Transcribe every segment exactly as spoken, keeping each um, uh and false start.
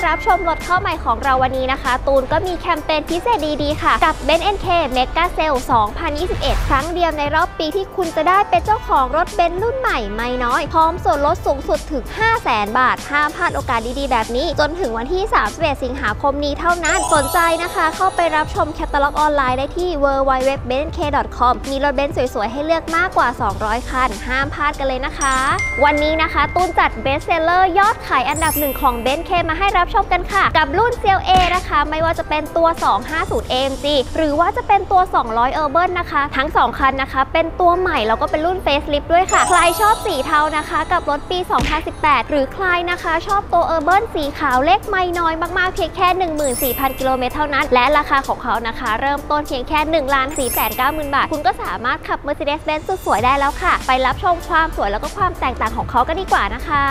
รับชมรถเข้าใหม่ของเราวันนี้นะคะตูนก็มีแคมเปญพิเศษดีๆค่ะกับ เบนซ์ เอ็น เค Mega Sale สองพันยี่สิบเอ็ด ครั้งเดียวในรอบปีที่คุณจะได้เป็นเจ้าของรถเบนซ์รุ่นใหม่ไม่น้อยพร้อมส่วนลดสูงสุดถึง ห้าแสน บาทห้ามพลาดโอกาสดีๆแบบนี้จนถึงวันที่สามสิบเอ็ดสิงหาคมนี้เท่านั้นสนใจนะคะเข้าไปรับชมแคตตาล็อกออนไลน์ได้ที่ ดับเบิลยู ดับเบิลยู ดับเบิลยู ดอท เบนซ์ เค ดอท คอม มีรถเบนซ์สวยๆให้เลือกมากกว่าสองร้อยคันห้ามพลาดกันเลยนะคะวันนี้นะคะตูนจัดเบสเซลเลอร์ยอดขายอันดับหนึ่งของ เบนซ์ เค มาให้รับชมกันค่ะกับรุ่น ซี แอล เอ นะคะไม่ว่าจะเป็นตัว สองห้าศูนย์ เอ เอ็ม จี หรือว่าจะเป็นตัว สองร้อย Urban นะคะทั้งสองคันนะคะเป็นตัวใหม่แล้วก็เป็นรุ่น Facelift ด้วยค่ะใครชอบสีเทานะคะกับรถปี สองพันสิบแปด หรือใครนะคะชอบตัว Urban สีขาวเล็กไม่น้อยมากๆเพียงแค่ หนึ่งหมื่นสี่พัน กิโลเมตรเท่านั้นและราคาของเขานะคะเริ่มต้นเพียงแค่ หนึ่งล้านสี่แสนเก้าหมื่น บาทคุณก็สามารถขับ Mercedes-Benz สวยๆได้แล้วค่ะไปรับชมความสวยแล้วก็ความแตกต่างของเขากันดีกว่านะคะ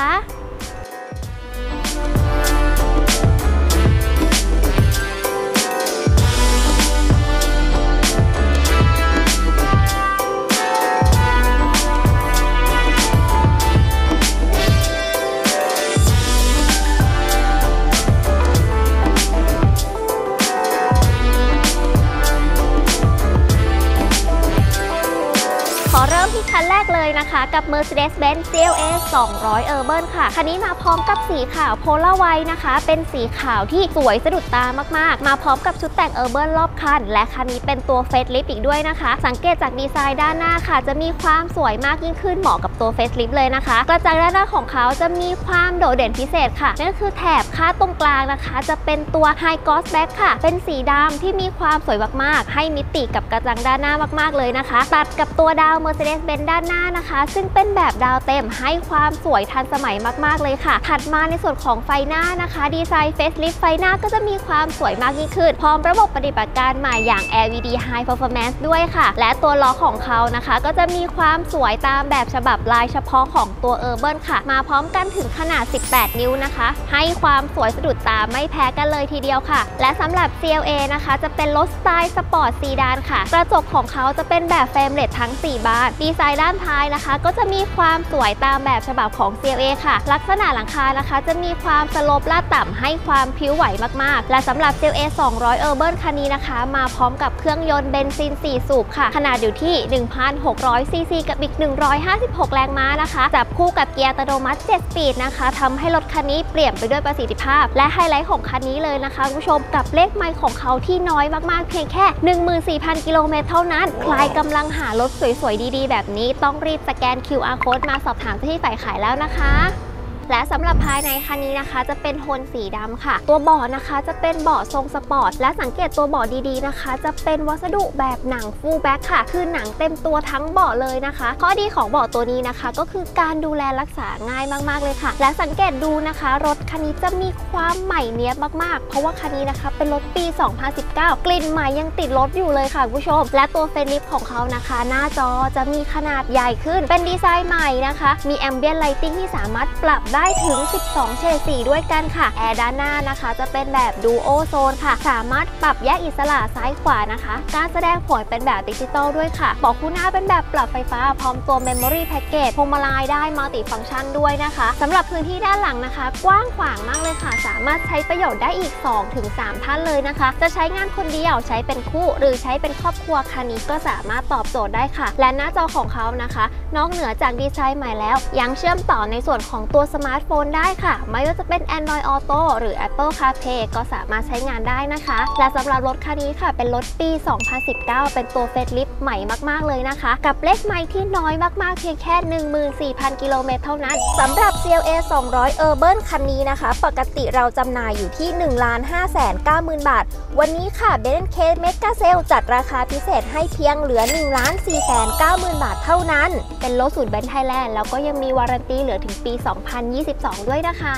ขอเริ่มที่คันแรกเลยนะคะกับ Mercedes-Benz ซี แอล เอ สองร้อย Urban ค่ะคันนี้มาพร้อมกับสีขาว Polar White นะคะเป็นสีขาวที่สวยสะดุดตามากๆมาพร้อมกับชุดแต่ง Urban รอบคันและคันนี้เป็นตัว Facelift อีกด้วยนะคะสังเกตจากดีไซน์ด้านหน้าค่ะจะมีความสวยมากยิ่งขึ้นเหมาะกับตัว Facelift เลยนะคะกระจังด้านหน้าของเขาจะมีความโดดเด่นพิเศษค่ะนั่นคือแถบคาดตรงกลางนะคะจะเป็นตัว High Gloss Black ค่ะเป็นสีดำที่มีความสวยมากๆให้มิติกับกระจังด้านหน้ามากๆเลยนะคะตัดกับตัวดาว Mercedes-Benz ด้านหน้านะคะซึ่งเป็นแบบดาวเต็มให้ความสวยทันสมัยมากๆเลยค่ะถัดมาในส่วนของไฟหน้านะคะดีไซน์ Facelift ไฟหน้าก็จะมีความสวยมากยิ่งขึ้นพร้อมระบบปฏิบัติการใหม่อย่าง แอล อี ดี High Performance ด้วยค่ะและตัวล้อของเขานะคะก็จะมีความสวยตามแบบฉบับลายเฉพาะของตัว Urban ค่ะมาพร้อมกันถึงขนาดสิบแปดนิ้วนะคะให้ความสวยสะดุดตาไม่แพ้กันเลยทีเดียวค่ะและสำหรับ ซี แอล เอ นะคะจะเป็นรถสไตล์สปอร์ตซีดานค่ะกระจกของเขาจะเป็นแบบเฟรมเลสทั้งสี่บานดีไซน์ด้านท้ายนะคะก็จะมีความสวยตามแบบฉบับของ ซี แอล เอ ค่ะลักษณะหลังคานะคะจะมีความสโลปลาดต่ำให้ความพิ้วไหวมากๆและสำหรับ ซี แอล เอ สองร้อย Urban คันนี้นะคะมาพร้อมกับเครื่องยนต์เบนซินสี่สูบค่ะขนาดอยู่ที่ หนึ่งพันหกร้อย ซี ซี กับอีกหนึ่งร้อยห้าสิบหกแรงม้านะคะจับคู่กับเกียร์อัตโนมัติเจ็ดสปีดนะคะทำให้รถคันนี้เปลี่ยนไปด้วยประสิทธิภาพและไฮไลท์ของคันนี้เลยนะคะคุณผู้ชมกับเลขไมล์ของเขาที่น้อยมากๆเพียงแค่ หนึ่งหมื่นสี่พัน กิโลเมตรเท่านั้นใครกำลังหารถสวยๆดีๆแบบนี้ต้องรีบสแกน คิว อาร์ Code มาสอบถามที่ฝ่ายขายแล้วนะคะและสำหรับภายในคันนี้นะคะจะเป็นโทนสีดำค่ะตัวเบาะนะคะจะเป็นเบาะทรงสปอร์ตและสังเกตตัวเบาะดีๆนะคะจะเป็นวัสดุแบบหนังฟูลแบ็คค่ะคือหนังเต็มตัวทั้งเบาะเลยนะคะข้อดีของเบาะตัวนี้นะคะก็คือการดูแลรักษาง่ายมากๆเลยค่ะและสังเกตดูนะคะรถคันนี้จะมีความใหม่เนียบมากๆเพราะว่าคันนี้นะคะเป็นรถปี สองพันสิบเก้ากลิ่นใหม่ยังติดรถอยู่เลยค่ะคุณผู้ชมและตัวเฟรนลิฟของเขานะคะหน้าจอจะมีขนาดใหญ่ขึ้นเป็นดีไซน์ใหม่นะคะมีแอมเบียนไลติ้งที่สามารถปรับได้ถึงสิบสองเฉดสีด้วยกันค่ะแอร์ด้านหน้านะคะจะเป็นแบบดูโอโซนค่ะสามารถปรับแยกอิสระซ้ายขวานะคะการแสดงผลเป็นแบบดิจิตอลด้วยค่ะเบาะคู่หน้าเป็นแบบปรับไฟฟ้าพร้อมตัว Memory Package พวงมาลัยได้มัลติฟังก์ชันด้วยนะคะสำหรับพื้นที่ด้านหลังนะคะกว้างขวางมากเลยค่ะสามารถใช้ประโยชน์ได้อีก สองถึงสาม ท่านเลยนะคะจะใช้งานคนเดียวใช้เป็นคู่หรือใช้เป็นครอบครัวคันนี้ก็สามารถตอบโจทย์ได้ค่ะและหน้าจอของเขานะคะนอกเหนือจากดีไซน์ใหม่แล้วยังเชื่อมต่อในส่วนของตัวสมาร์ทโฟนได้ค่ะไม่ว่าจะเป็น Android Auto หรือ Apple CarPlay ก็สามารถใช้งานได้นะคะและสำหรับรถคันนี้ค่ะเป็นรถปี สองพันสิบเก้าเป็นตัว Facelift ใหม่มากๆเลยนะคะกับเลขไมล์ที่น้อยมากๆเพียงแค่ หนึ่งหมื่นสี่พัน กิโลเมตรเท่านั้นสำหรับ ซี แอล เอ สองร้อย Urban คันนี้นะคะปกติเราจำหน่ายอยู่ที่ หนึ่งล้านห้าแสนเก้าหมื่น บาทวันนี้ค่ะ เบนซ์ เค Mega Sale จัดราคาพิเศษให้เพียงเหลือ หนึ่งล้านสี่แสนเก้าหมื่น บาทเท่านั้นเป็นรถศูนย์ Benz Thailand แล้วก็ยังมีวารันตีเหลือถึงปี สองพันยี่สิบสอง ด้วยนะคะ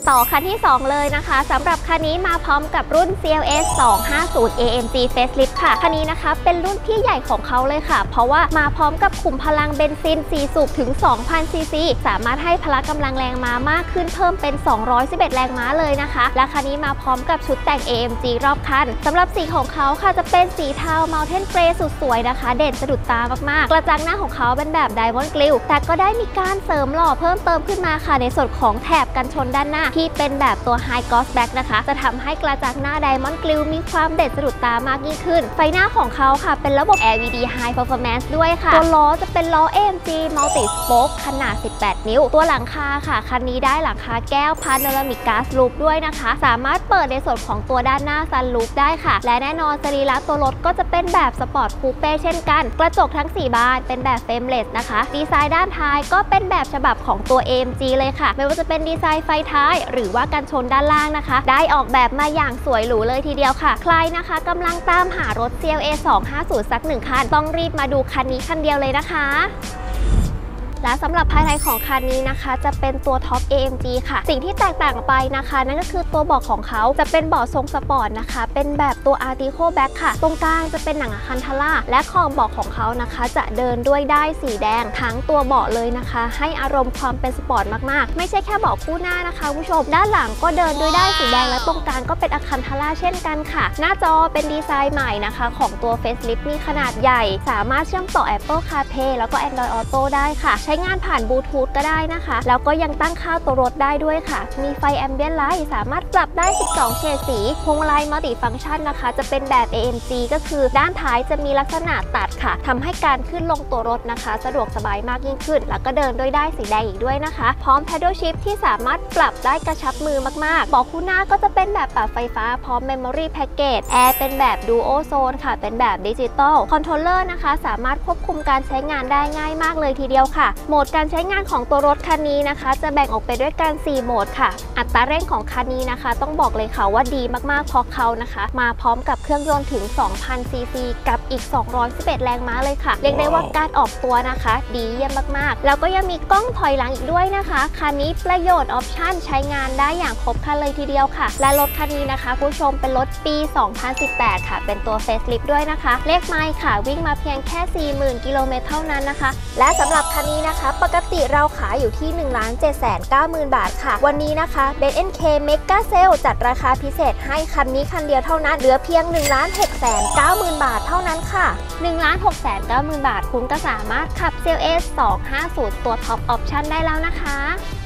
ต่อคันที่สองเลยนะคะสำหรับคันนี้มาพร้อมกับรุ่น ซี แอล เอส สองห้าศูนย์ เอ เอ็ม จี Facelift ค่ะคันนี้นะคะเป็นรุ่นที่ใหญ่ของเขาเลยค่ะเพราะว่ามาพร้อมกับขุมพลังเบนซินสี่สูบถึง สองพัน ซี ซี สามารถให้พละกำลังแรงม้ามากขึ้นเพิ่มเป็นสองร้อยสิบเอ็ดแรงม้าเลยนะคะและคันนี้มาพร้อมกับชุดแต่ง เอ เอ็ม จี รอบคันสำหรับสีของเขาค่ะจะเป็นสีเทา Mountain Grey สุดสวยนะคะเด่นสะดุดตามากๆกระจังหน้าของเขาเป็นแบบ Diamond Grille แต่ก็ได้มีการเสริมหล่อเพิ่มเติมขึ้นมาค่ะในส่วนของแถบกันชนด้านหน้าที่เป็นแบบตัว High Gloss Black นะคะจะทำให้กระจังหน้า Diamond Grille มีความเด่นสะดุดตามากยิ่งขึ้นไฟหน้าของเขาค่ะเป็นระบบ แอล อี ดี High Performance ด้วยค่ะตัวล้อจะเป็นล้อ เอ เอ็ม จี Multi Spoke ขนาดสิบแปดนิ้วตัวหลังคาค่ะคันนี้ได้หลังคาแก้ว Panoramic Glass Roof ด้วยนะคะสามารถเปิดในส่วนของตัวด้านหน้า Sunroof ได้ค่ะและแน่นอนสรีระตัวรถก็จะเป็นแบบสปอร์ตคูเป้เช่นกันกระจกทั้งสี่บานเป็นแบบเฟรมเลสนะคะดีไซน์ด้านท้ายก็เป็นแบบฉบับของตัว เอ เอ็ม จี เลยค่ะไม่ว่าจะเป็นดีไซน์ไฟท้ายหรือว่ากันชนด้านล่างนะคะได้ออกแบบมาอย่างสวยหรูเลยทีเดียวค่ะใครนะคะกำลังตามหารถ ซี แอล เอ สองห้าศูนย์ สักหนึ่งคันต้องรีบมาดูคันนี้คันเดียวเลยนะคะและสำหรับภายในของคันนี้นะคะจะเป็นตัวท็อป เอ เอ็ม จี ค่ะสิ่งที่แตกต่างไปนะคะนั่นก็คือตัวเบาะของเขาจะเป็นเบาะทรงสปอร์ตนะคะเป็นแบบตัว Artico Black ค่ะตรงกลางจะเป็นหนังอะคันทาร่าและขอบเบาะของเขานะคะจะเดินด้วยด้ายสีแดงทั้งตัวเบาะเลยนะคะให้อารมณ์ความเป็นสปอร์ตมากๆไม่ใช่แค่เบาะคู่หน้านะคะผู้ชมด้านหลังก็เดินด้วยด้ายสีแดงและตรงกลางก็เป็นอะคันทาร่าเช่นกันค่ะหน้าจอเป็นดีไซน์ใหม่นะคะของตัว Facelift มีขนาดใหญ่สามารถเชื่อมต่อ Apple CarPlay แล้วก็ Android Auto ได้ค่ะใช้งานผ่านบลูทูธก็ได้นะคะแล้วก็ยังตั้งค่าตัวรถได้ด้วยค่ะมีไฟแอมเบียนไลท์สามารถปรับได้สิบสองเฉดสีพวงมาลัยมัลติฟังก์ชันนะคะจะเป็นแบบ เอ เอ็ม จี ก็คือด้านท้ายจะมีลักษณะตัดค่ะทำให้การขึ้นลงตัวรถนะคะสะดวกสบายมากยิ่งขึ้นแล้วก็เดินด้วยด้ายสีแดงอีกด้วยนะคะพร้อม Paddle Shift ที่สามารถปรับได้กระชับมือมากๆเบาะคู่หน้าก็จะเป็นแบบปรับไฟฟ้าพร้อม Memory Package แอร์เป็นแบบ Duo Zone ค่ะเป็นแบบดิจิตอลคอนโทรลเลอร์นะคะสามารถควบคุมการใช้งานได้ง่ายมากเลยทีเดียวค่ะโหมดการใช้งานของตัวรถคันนี้นะคะจะแบ่งออกไปด้วยกันสี่โหมดค่ะอัตราเร่งของคันนี้นะคะต้องบอกเลยค่ะว่าดีมากๆเพราะเขานะคะมาพร้อมกับเครื่องยนต์ถึง สองพัน ซี ซี กับอีกสองร้อยสิบเอ็ดแรงม้าเลยค่ะเรียกได้ว่าการออกตัวนะคะดีเยี่ยมมากๆแล้วก็ยังมีกล้องถอยหลังอีกด้วยนะคะคันนี้ประโยชน์ออปชั่นใช้งานได้อย่างครบครันเลยทีเดียวค่ะและรถคันนี้นะคะผู้ชมเป็นรถปี สองพันสิบแปด ค่ะเป็นตัว Facelift ด้วยนะคะเลขไมล์ค่ะวิ่งมาเพียงแค่ สี่หมื่น กิโลเมตรเท่านั้นนะคะและสำหรับคันนี้นะคะปกติเราขายอยู่ที่ หนึ่งล้านเจ็ดแสนเก้าหมื่น บาทค่ะวันนี้นะคะ เบนซ์ เอ็น เค Mega Sale จัดราคาพิเศษให้คันนี้คันเดียวเท่านั้นเหลือเพียง หนึ่งล้านหกแสนเก้าหมื่น บาทเท่านั้นค่ะ หนึ่งล้านหกแสนเก้าหมื่น บาทคุณก็สามารถขับ ซี แอล เอส สองห้าศูนย์ ตัว Top Option ได้แล้วนะคะ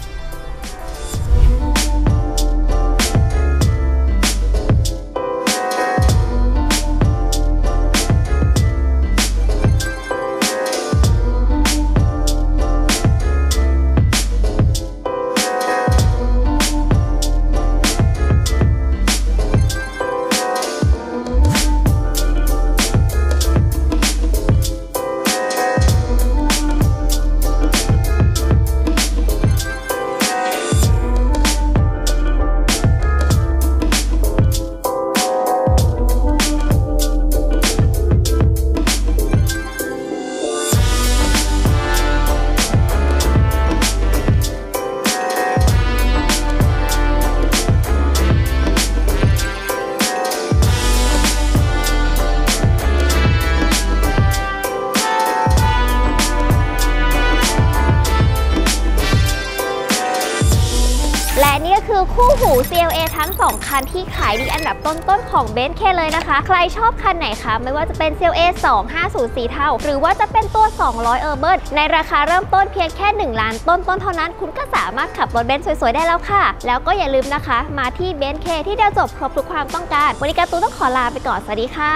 และนี่ก็คือคู่หู ซี แอล เอ ทั้งสองคันที่ขายดีอันดับต้นๆของเบนซ์ เค เลยนะคะใครชอบคันไหนคะไม่ว่าจะเป็น ซี แอล เอ สองห้าศูนย์ สีเทาหรือว่าจะเป็นตัวสองร้อย Urban ในราคาเริ่มต้นเพียงแค่หนึ่งล้านต้นๆเท่านั้นคุณก็สามารถขับรถเบนซ์สวยๆได้แล้วค่ะแล้วก็อย่าลืมนะคะมาที่เบนซ์ เค ที่เดียวจบครบทุกความต้องการวันนี้การ์ตูนต้องขอลาไปก่อนสวัสดีค่ะ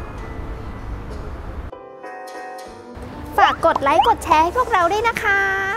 ฝากกดไลค์กดแชร์ให้พวกเราด้วยนะคะ